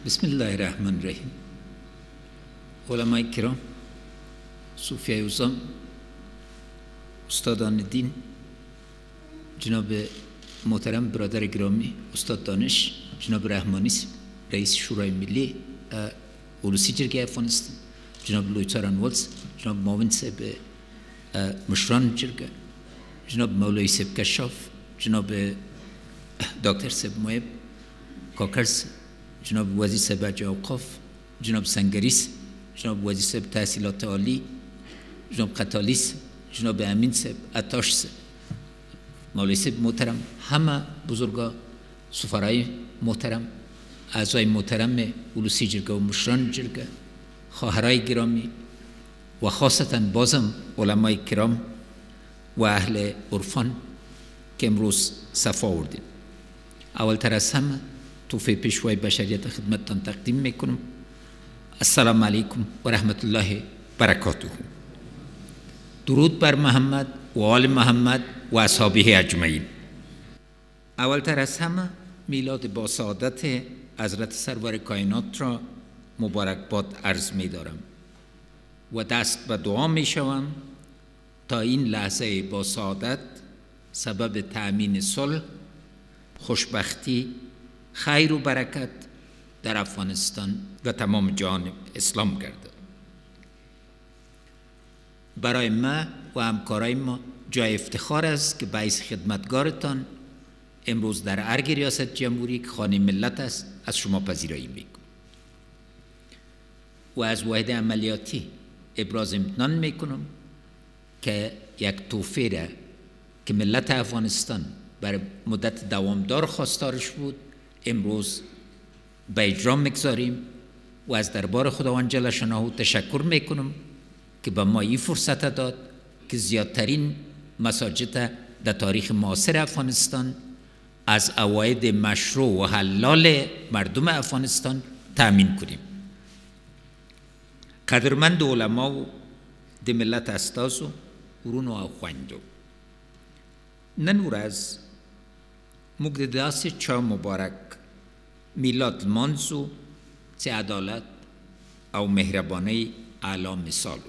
بسم الله الرحمن الرحیم. علمای کرام، صوفیای عظام، استادان دین، جناب محترم برادر گرامی استاد دانش، جناب رحمانی رئیس شورای ملی اولوسی جرگه افغانستان، جناب لویتاران ولز، جناب معاون صاحب مشران جرگه، جناب مولوی صاحب کشاف، جناب دکتر صاحب مویب کاکرز، جناب وزیر صاحب حج اوقاف، جناب سنگریس، جناب وزیر صاحب تحصیلات عالی، جناب قتالیس، جناب امین صاحب عطاش صاحب، مولوی صاحب محترم، همه بزرگا، سفرای محترم، اعضای محترم اولوسی جرگه و مشران جرگه، خواهرای گرامی و خاصتا بازم علمای کرام و اهل عرفان که امروز صف آوردیم. اولتر از همه توفیق پیشوای بشریت خدمتتان تقدیم میکنم. السلام علیکم و رحمت الله برکاته. درود بر محمد و آل محمد و اصحابه اجمعین. اولتر از همه میلاد با سعادت حضرت سرور کائنات را مبارکباد عرض می دارم و دست به دعا می شوم تا این لحظه با سعادت سبب تأمین صلح، خوشبختی، خیر و برکت در افغانستان و تمام جهان اسلام گردد. برای ما و همکارای ما جای افتخار است که باعث خدمتگارتان امروز در ارگ ریاست جمهوری که خانه ملت است از شما پذیرایی میکنم و از واحد عملیاتی ابراز امتنان میکنم که یک توفیق را که ملت افغانستان بر مدت دوامدار خواستارش بود امروز به اجرا میگذاریم و از دربار خداوند جل شانه تشکر میکنم که به ما این فرصت داد که زیادترین مساجد در تاریخ معاصر افغانستان از عواید مشروع و حلال مردم افغانستان تأمین کنیم. قدرمند علما و د ملت استازو ورونو او خویندو، نن ورځ موږ د داسې چا مبارک میلاد لمانځو چې عدالت او مهربانۍ اعلی مثال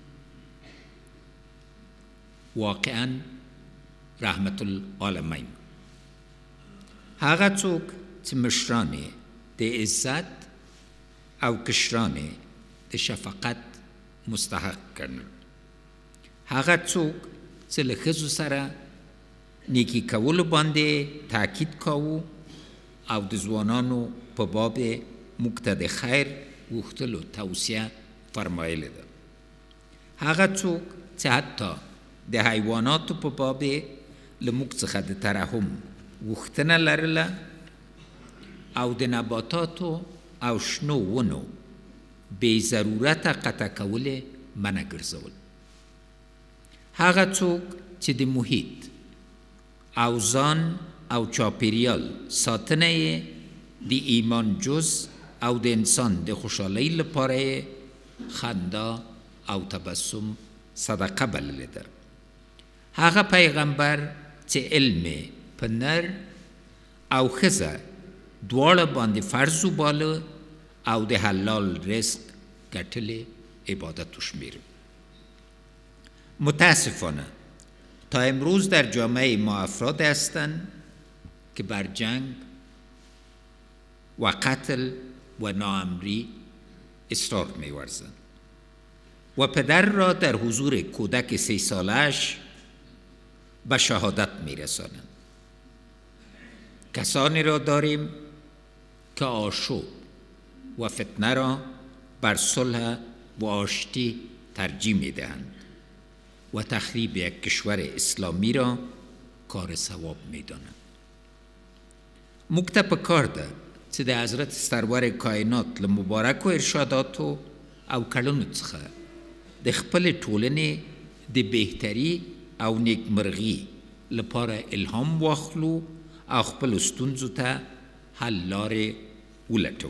واقعا رحمت العالمین. هغه څوک چې مشران د عزت او کشران د شفقت مستحق کړل، هغه څوک چې له ښځو سره نیکی کولو باندې تاکید کاوه او د ځوانانو په باب موږ ته د خیر غوښتلو توصیه فرمایلې ده، هغه څوک چې حتی د حیواناتو په باب له موږ څخه د ترحم غوښتنه لرله او د نباتاتو او شنو ونو بې ضرورته قطع کول یې منع ګرځول، هغه څوک چې د محیط او ځان او چاپیریال ساتنه یې د ایمان جز او د انسان د خوشحالۍ لپاره خندا او تبسم صدقه بللی ده، هغه پیغمبر چې علم په نر او ښځه دواړه باندې فرض وباله او د حلال رزق ګټلې عبادت وشمیره. متاسفانه تا امروز در جامعه ما افراد هستند که بر جنگ و قتل و ناامری اصرار می‌ورزند و پدر را در حضور کودک 3 ساله‌اش به شهادت می‌رسانند. کسانی را داریم که آشوب و فتنه را بر صلح و آشتی ترجیح می‌دهند و تخریب یک کشور اسلامی را کار ثواب می‌دانند. موږ ته پکار ده چې د حضرت سرور کائنات له مبارکو ارشاداتو او کړنو څخه د خپلې ټولنې د بهتري او نیکمرغي لپاره الهام واخلو او خپلو ستونزو ته حل لارې ولټوو.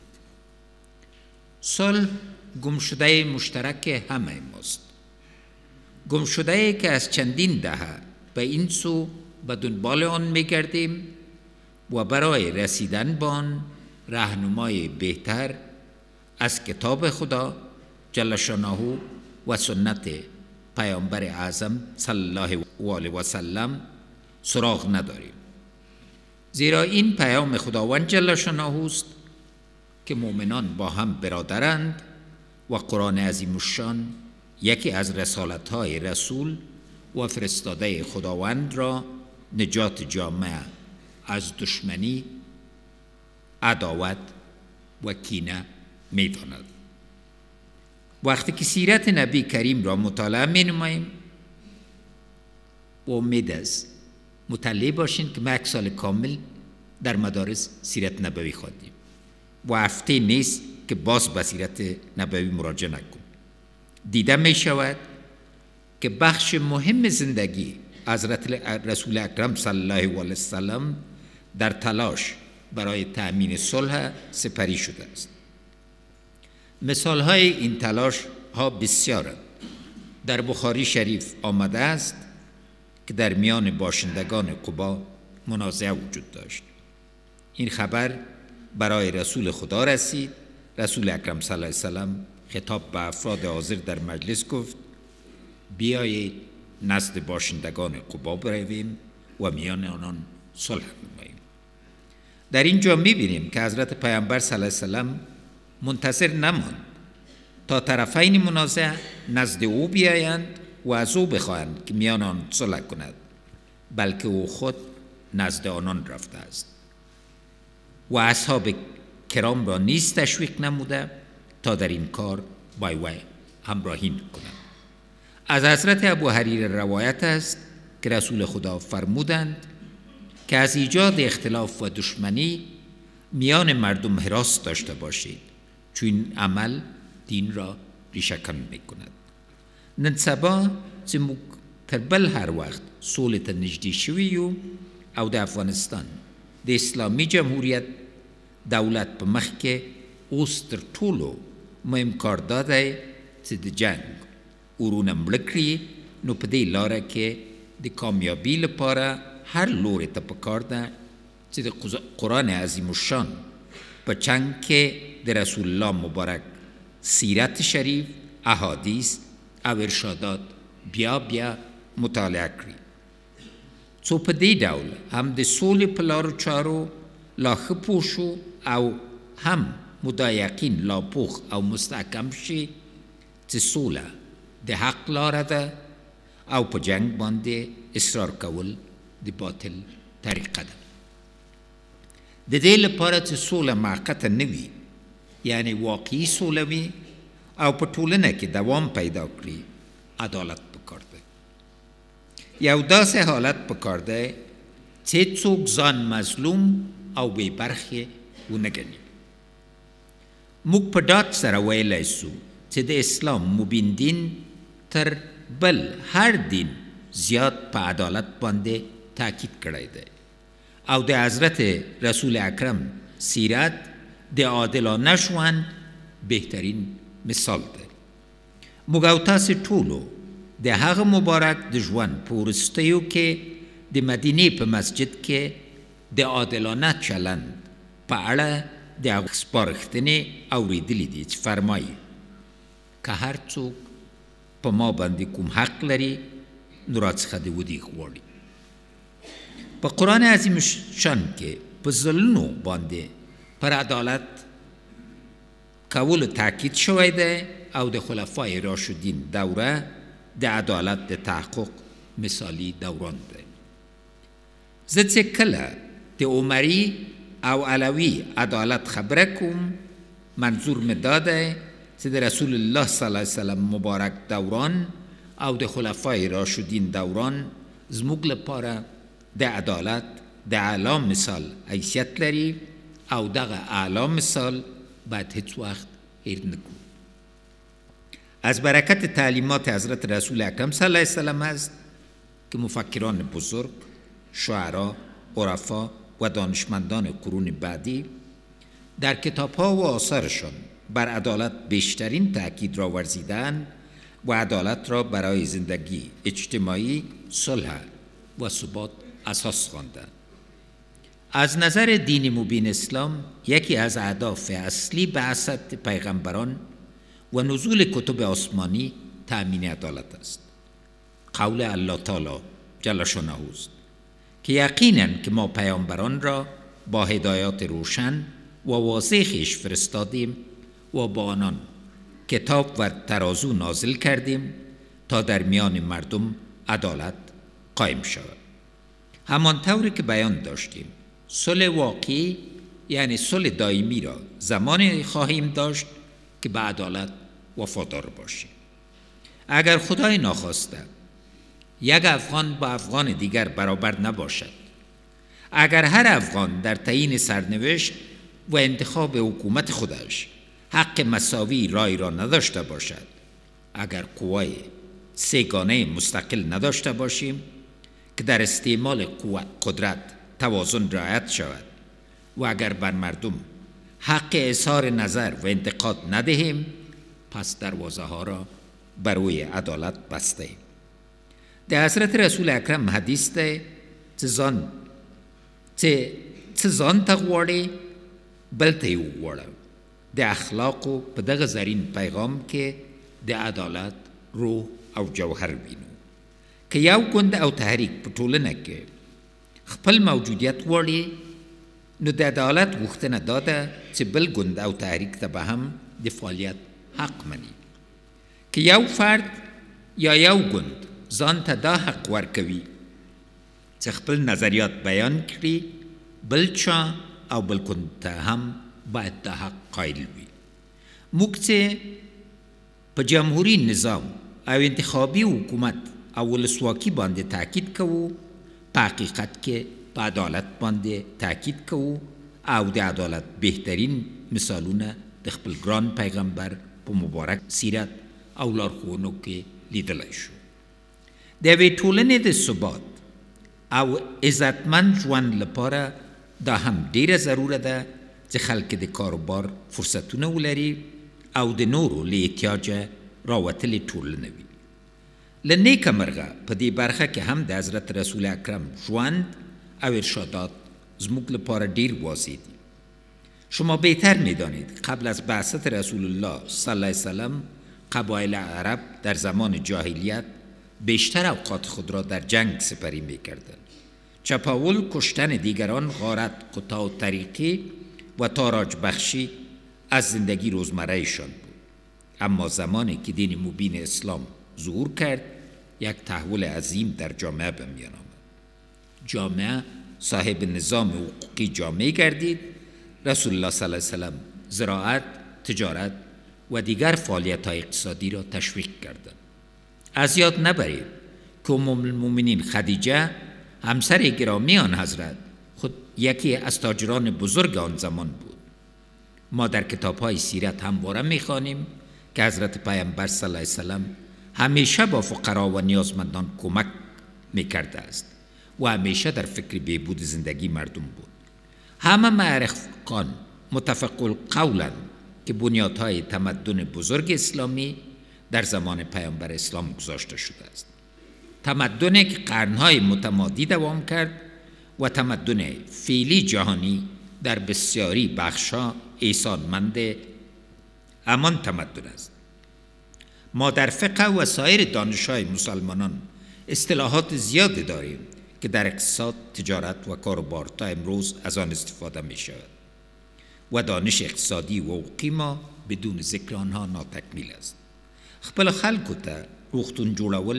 صلح گمشده مشترک همه ماست، گمشده‌ای که از چندین دهه به این سو به دنبال آن می‌گردیم و برای رسیدن به آن راهنمای بهتر از کتاب خدا جل شانه و سنت پیامبر اعظم صلی الله و آله و سلم سراغ نداریم. زیرا این پیام خداوند جل شانه است که مؤمنان با هم برادرند و قرآن عظیم الشان یکی از رسالت‌های رسول و فرستاده خداوند را نجات جامعه از دشمنی، عداوت و کینه می‌داند. وقتی که سیرت نبی کریم را مطالعه می‌نماییم، امید است مطلع باشین که ما یک سال کامل در مدارس سیرت نبوی خواندیم و هفته نیست که باز به سیرت نبوی مراجعه نکن. دیده می شود که بخش مهم زندگی حضرت رسول اکرم صلی الله علیه و سلم در تلاش برای تأمین صلح سپری شده است. مثال های این تلاش ها بسیارند. در بخاری شریف آمده است که در میان باشندگان قبا منازعه وجود داشت. این خبر برای رسول خدا رسید. رسول اکرم صلی الله علیه وسلم خطاب به افراد حاضر در مجلس گفت: بیایید نزد باشندگان قبا برویم و میان آنان صلح نماییم. در اینجا میبینیم که حضرت پیامبر صلی الله علیه وسلم منتظر نماند تا طرفین منازع نزد او بیایند و از او بخواهند که میان آن صلح کند، بلکه او خود نزد آنان رفته است و اصحاب کرام را نیز تشویق نموده تا در این کار با وی همراهی کنند. از حضرت ابو هریره روایت است که رسول خدا فرمودند که از ایجاد اختلاف و دشمنی میان مردم حراس داشته باشید، چون این عمل دین را ریشه کن میکند. نن سبا چې موږ تر بل هر وخت سولې ته نږدې شوي یو او د افغانستان د اسلامي جمهوریت دولت په مخ کې اوس تر ټولو مهم کار دا دی چې د جنګ اورونه مړه کړي، نو په دې لاره کې د کامیابي لپاره هر لوري ته پکار ده چې د قرآن عظیم الشان په چنګ کې د رسول الله مبارک سیرت شریف، احادیث او ارشادات بیا مطالعه کړي، څو په دې ډول هم د سولې په لارو چارو لا ښه پوه شو او هم مو دا یقین لا پوخ او مستحکم شي چې سوله د حق لاره ده او په جنګ باندې اصرار کول د باطل طریقه ده. د دې لپاره چې سوله موقته نه وي، یعنی واقعي سوله وي او په ټولنه کې دوام پیدا کړي، عدالت پکار دی. یو داسې حالت پکار دی چې څوک ځان مظلوم او بې برخې ونه ګڼي. موږ په ډاډ سره ویلی سو چې د اسلام مبین دین تر بل هر دین زیات په عدالت باندې تاکید کړی دی او د حضرت رسول اکرم سیرت د عادلانه ژوند بهترین مثال دی. موږ او تاسې ټولو د هغه مبارک د ژوند په وروستیو کې د مدینې په مسجد کې د عادلانه چلند په اړه د هغه سپارښتنې اورېدلې دي چې فرمایي که هر څوک په ما باندې کوم حق لري نو راڅخه د ودې غواړي. په قرآن عظیم شان کې په ظلمونو باندې پر عدالت کولو تاکید شوی دی او د خلفای راشدین دوره د عدالت د تحقق مثالی دوران دی. زه چې کله د عمری او علوی عدالت خبره کوم، منظور مې دا دی چې د رسول الله صلی الله علیه وسلم مبارک دوران او د خلفای راشدین دوران زموږ لپاره د عدالت د اعلی مثال حیثیت لري او دغه اعلی مثال باید هیڅ وقت هیر نکړو. از برکت تعلیمات حضرت رسول اکرم صلی الله علیه وسلم است که مفکران بزرگ، شاعرا، عرفا و دانشمندان قرون بعدی در کتاب‌ها و آثارشان بر عدالت بیشترین تأکید را ورزیدند و عدالت را برای زندگی اجتماعی، صلح و ثبات اساس خواندند. از نظر دین مبین اسلام یکی از اهداف اصلی بعثت پیغمبران و نزول کتب آسمانی تأمین عدالت است. قول الله تعالی جل شانه است که یقیناً که ما پیامبران را با هدایات روشن و واضح خویش فرستادیم و با آنان کتاب و ترازو نازل کردیم تا در میان مردم عدالت قائم شود. همان طوری که بیان داشتیم صلح واقعی یعنی صلح دائمی را زمانی خواهیم داشت که به عدالت وفادار باشیم. اگر خدای ناخواسته یک افغان با افغان دیگر برابر نباشد، اگر هر افغان در تعیین سرنوشت و انتخاب حکومت خودش حق مساوی رای را نداشته باشد، اگر قوای سه‌گانه مستقل نداشته باشیم که در استعمال قدرت توازن رعایت شود و اگر بر مردم حق اظهار نظر و انتقاد ندهیم، پس دروازه ها را برای عدالت بسته ایم. در حضرت رسول اکرم حدیث ده څه ځان ته غواړې بل ته یې وغواړه. د اخلاقو په دغه زرین پیغام کې د عدالت روح او جوهر وینو. که یو ګوند او تحریک په ټولنه کې خپل موجودیت غواړي، نو د عدالت غوښتنه دا ده چې بل ګوند او تحریک ته به هم د فعالیت حق مني. که یو فرد یا یو ګوند ځان ته دا حق ورکوي چې خپل نظریات بیان کړي، بل چا او بل ګوند ته هم باید دا حق قایل وي. موږ چې په جمهوری نظام او انتخابي حکومت او ولسواکي باندې تاکید کوو، په حقیقت کې په عدالت باندې تاکید کوو او د عدالت بهترین مثالونه د خپل ګران پیغمبر په مبارک سیرت او لارښوونو کې لیدلی شو. د یوې ټولنې د ثبات او عزتمند ژوند لپاره دا هم ډیره ضروره ده چې خلک د کاروبار فرصتونه ولري او د نورو له احتیاجه راوتلې ټولنه وي. له نیکه مرغه په دې برخه کې هم د حضرت رسول اکرم ژوند او ارشادات زموږ لپاره ډیر واضح دي. شما بهتر میدانید قبل از بعثت رسول الله صلی الله علیه وسلم قبایل عرب در زمان جاهلیت بیشتر اوقات خود را در جنگ سپری میکردند. چپاول، کشتن دیگران، غارت، قطاع طریقی و تاراج بخشی از زندگی روزمرهشان بود. اما زمانی که دین مبین اسلام ظهور کرد، یک تحول عظیم در جامعه به میان آمد. جامعه صاحب نظام حقوقی جامعه گردید. رسول الله صلی الله علیه وسلم زراعت، تجارت و دیگر فعالیت‌های اقتصادی را تشویق کردند. از یاد نبرید که ام المؤمنین خدیجه همسر گرامی آن حضرت خود یکی از تاجران بزرگ آن زمان بود. ما در کتاب‌های سیرت همواره می‌خوانیم که حضرت پیامبر صلی الله علیه وسلم همیشه با فقرا و نیازمندان کمک می‌کرده است و همیشه در فکر بهبود زندگی مردم بود. همه مورخان متفق القولند که بنیادهای تمدن بزرگ اسلامی در زمان پیامبر اسلام گذاشته شده است. تمدنی که قرنهای متمادی دوام کرد و تمدن فعلی جهانی در بسیاری بخش‌ها احسانمند همان تمدن است. ما در فقه و سایر دانش‌های مسلمانان اصطلاحات زیادی داریم که در اقتصاد، تجارت و کاروبار تا امروز از آن استفاده می شود و دانش اقتصادی و حقوقی ما بدون ذکر آنها ناتکمیل است. خپل خلکو ته روغتون جوړول،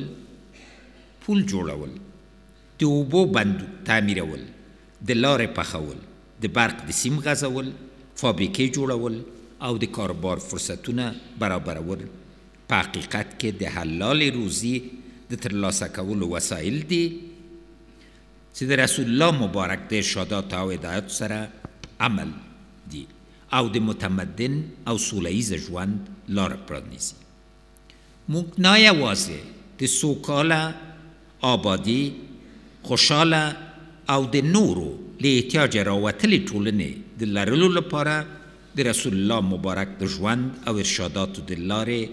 پول جوړول، د اوبو بند تعمیرول، د لارې پخول، د برق د سیم غځول، فابریکې جوړول او د کاروبار فرصتونه برابرول په حقیقت کې د حلال روزي د ترلاسه کولو وسایل دي چې د رسول الله مبارک د ارشادات او هدایت سره عمل دي او د متمدن او سولیز ژوند لار پرانیزي. موږ نه یوازې د سوکاله، آبادي، خوشحاله او د نورو له احتیاجه راوتلې ټولنې د لرلو لپاره د رسول الله مبارک د ژوند او ارشاداتو د لارې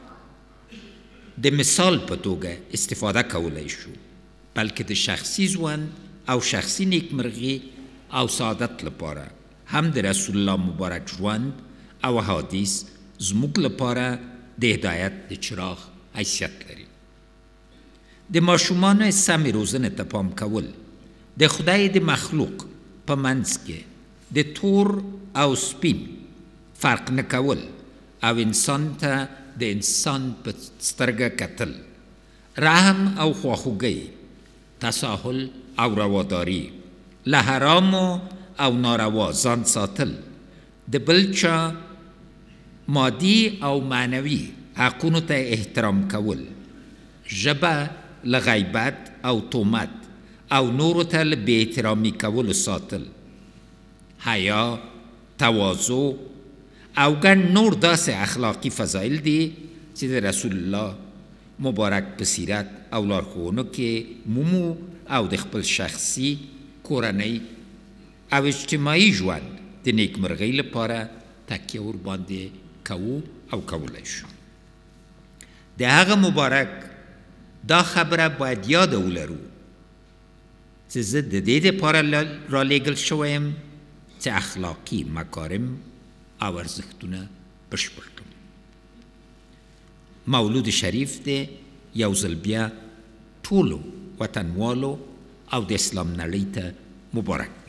د مثال په توګه استفاده کولی شو، بلکې د شخصي ژوند او شخصي نیکمرغي او سعادت لپاره هم د رسول الله مبارک ژوند او حدیث زموږ لپاره د هدایت د چراغ حیثیت لري. د ماشومانو سمې روزنې ته پام کول، د خدای د مخلوق په منځ کې د تور او سپین فرق نه کول او انسان ته د انسان په سترګه کتل، رحم او خواخوږی، تساهل او رواداری، له حرامو او ناروا ځان ساتل، د بل چا مادي او معنوي حقونو ته احترام کول، ژبه له غیبت او تهمت او نورو ته له بې احترامي کولو ساتل، حیا، تواضع او ګڼ نور داسې اخلاقي فضایل دي چې د رسول الله مبارک په سیرت او لارښوونو کې مومو او د خپل شخصي، کورنۍ او اجتماعي ژوند د نیکمرغۍ لپاره تکیه ورباندې کوو او کولی شو. د هغه مبارک دا خبره باید یاد ولرو چې زه د دې دپاره رالیږل شوی یم چې اخلاقي مکارم او ارزښتونه بشپړ کړم. مولود شریف دی یو ځل بیا ټولو وطنوالو او د اسلام نړۍ ته مبارک.